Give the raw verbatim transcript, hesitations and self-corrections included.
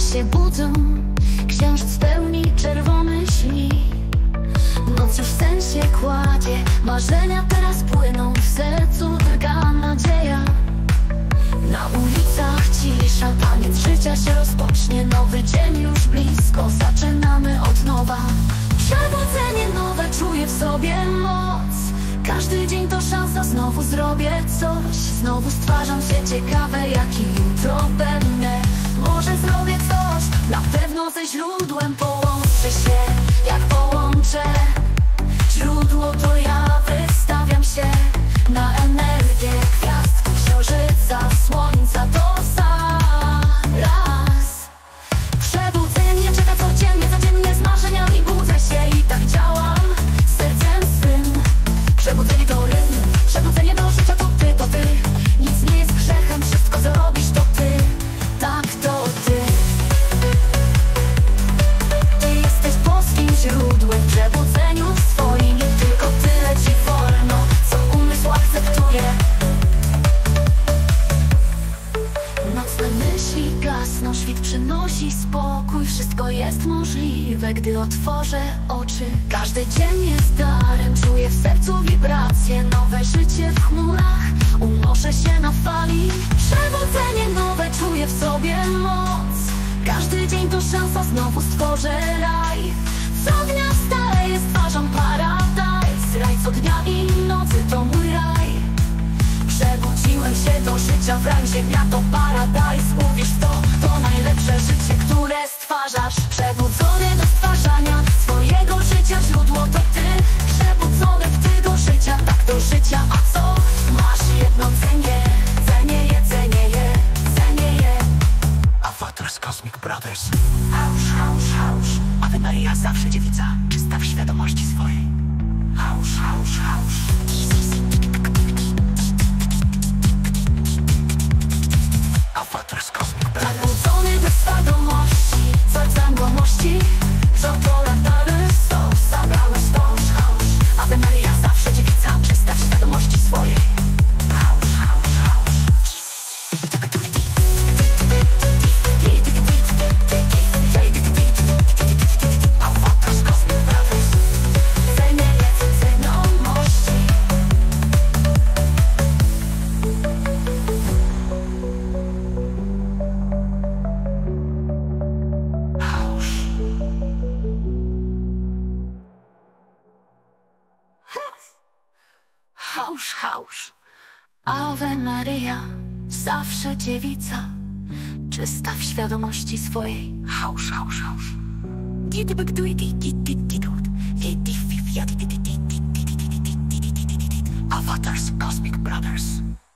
się budzą, księżyc pełni czerwone śni. Noc już sen się kładzie, marzenia teraz płyną, w sercu drga nadzieja. Na ulicach cisza, taniec życia się rozpocznie, nowy dzień już blisko, zaczynamy od nowa. Przebudzenie nowe, czuję w sobie moc. Każdy dzień to szansa, znowu zrobię coś. Znowu stwarzam się ciekawe, jaki jutro będę. Może zrobię coś, na pewno ze źródłem połączę się. Jak połączę źródło, to ja wystawiam się na energię gwiazd, księżyca, słońca, to zaraz. Przebudzenie czeka codziennie, codziennie z marzeniami budzę się i tak działam sercem swym. Przebudzenie to rytm, przebudzenie do życia to ty, to ty. Nic nie jest grzechem, wszystko co robisz to ty. Tak, to ty. Ty jesteś boskim źródłem, w przebudzeniu swoim. I tylko tyle ci wolno, co umysł akceptuje. Nocne myśli gasną, świt przynosi spokój. Wszystko jest możliwe, gdy otworzę oczy. Każdy dzień jest darem, czuję w sercu wibracje. Nowe życie w chmurach, unoszę się na fali. Przebudzenie nowe, czuję w sobie moc. Każdy dzień to szansa, znowu stworzę raj. Co dnia wstaję, stwarzam paradajs. Raj co dnia i nocy to mój raj. Przebudziłem się do życia, w raju ziemia to paradajs. Uwierz w to, to najlepsze życie, które stwarzasz. Przebudzony do stwarzania swojego życia, źródło to ty. Przebudzony w ty do życia, tak do życia. A co? Masz jedno cenie, cenię je, cenię je, cenię je. Avatars Cosmic Brothers. Hausz, hausz, hausz. Ave Maria, zawsze dziewica, czysta w świadomości swojej. Hausz, hausz, hausz. Avatars Cosmic Brothers. Przebudzony do świadomości, serca młodości. Co to latary są, zabrałeś wąż, hausz. Ave Maria, zawsze dziewica, czysta w świadomości swojej. Hausz, hausz, hausz. Avatars Cosmic Brothers. Cenię je, cenomności. Hausz. Hausz, hausz. Ave Maria, zawsze dziewica, czysta w świadomości swojej. Hausz, hausz, hausz. Avatars Cosmic Brothers.